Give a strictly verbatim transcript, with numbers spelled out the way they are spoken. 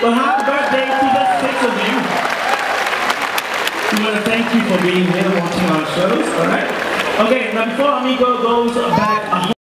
Well, happy birthday to the six of you. We want to thank you for being here watching our shows, alright? Okay, now before Amigo goes back